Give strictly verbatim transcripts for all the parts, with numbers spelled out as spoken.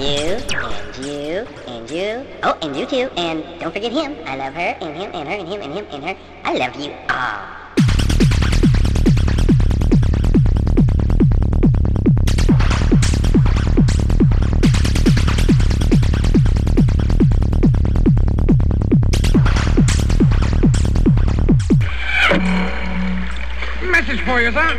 you, and you, and you. Oh, and you too. And don't forget him. I love her, and him, and her, and him, and him, and her. I love you all. Message for you, sir.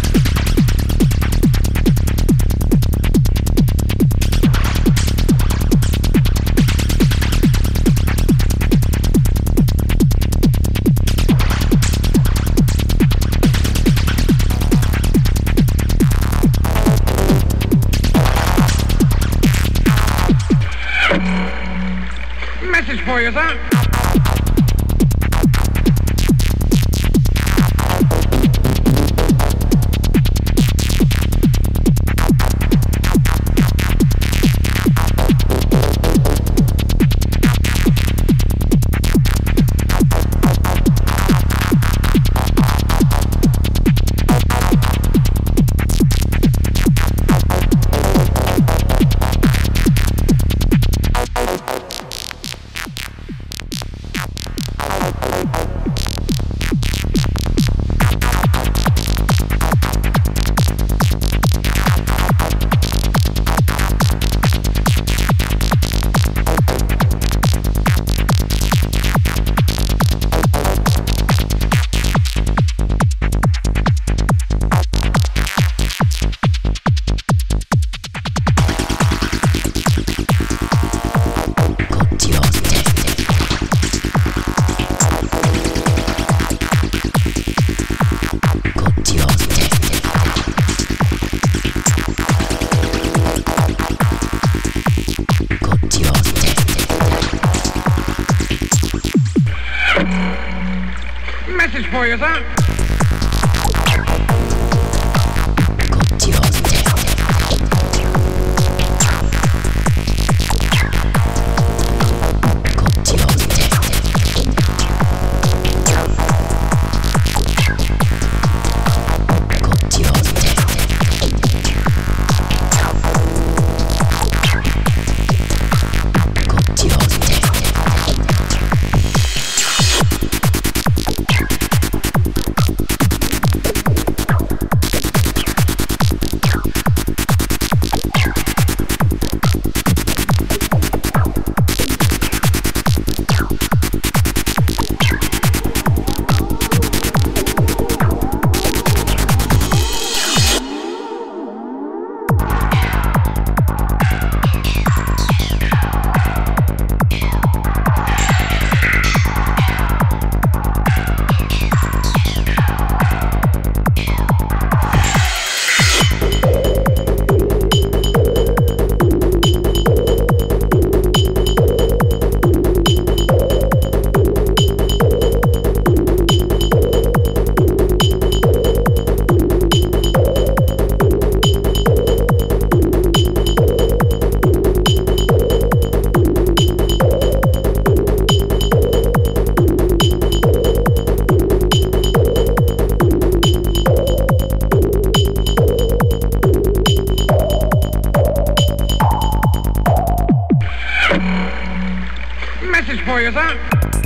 Message for you, sir. Message for you, sir. Message for you, sir.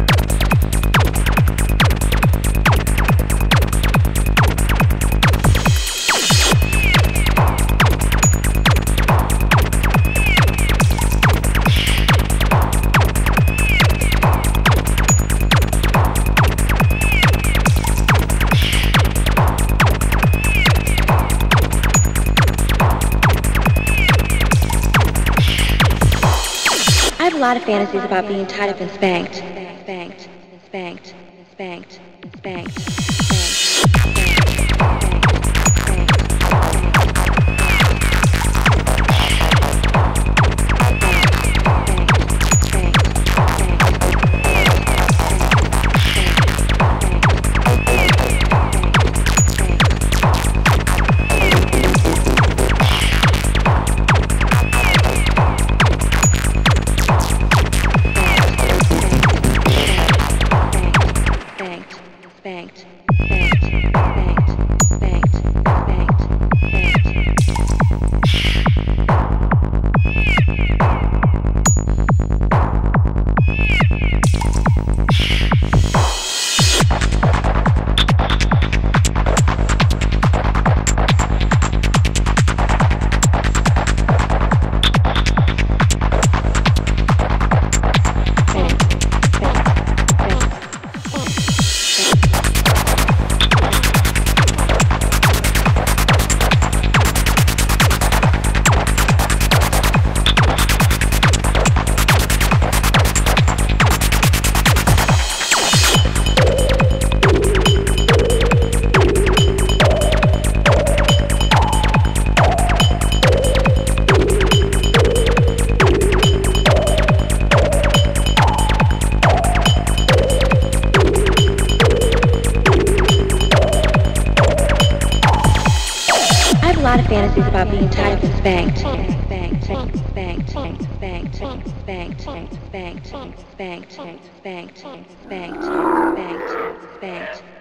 I have a lot of fantasies about being tied up and spanked, spanked, spanked, spanked, spanked, spanked. Spanked. spanked, spanked, spanked, spanked, spanked, spanked, spanked, spanked, spanked, spanked, spanked, spanked, spanked.